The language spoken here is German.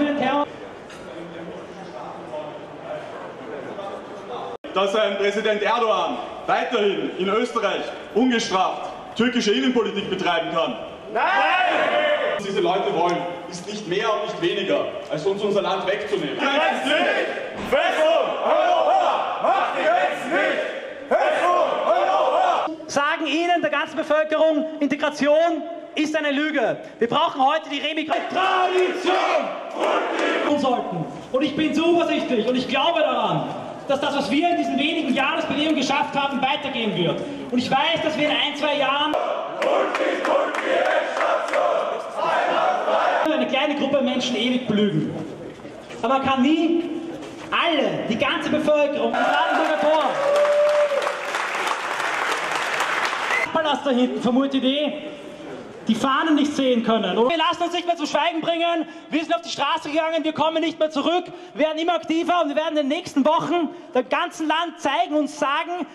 für den Terror. Dass ein Präsident Erdogan weiterhin in Österreich ungestraft türkische Innenpolitik betreiben kann. Nein! Was diese Leute wollen, ist nicht mehr und nicht weniger, als uns unser Land wegzunehmen. Grenzen nicht! Festung! Europa! Macht die Grenzen nicht! Festung! Europa! Sagen Ihnen, der ganzen Bevölkerung, Integration ist eine Lüge. Wir brauchen heute die Remigration. Sollten. Und ich bin zuversichtlich und ich glaube daran, dass das, was wir in diesen wenigen Jahren als Bewegung geschafft haben, weitergehen wird. Und ich weiß, dass wir in 1-2 Jahren eine kleine Gruppe Menschen ewig belügen. Aber man kann nie alle, die ganze Bevölkerung, das Brandenburger Tor, Palast da hinten, vermute Idee, die Fahnen nicht sehen können. Und wir lassen uns nicht mehr zum Schweigen bringen. Wir sind auf die Straße gegangen, wir kommen nicht mehr zurück. Wir werden immer aktiver und wir werden in den nächsten Wochen dem ganzen Land zeigen und sagen,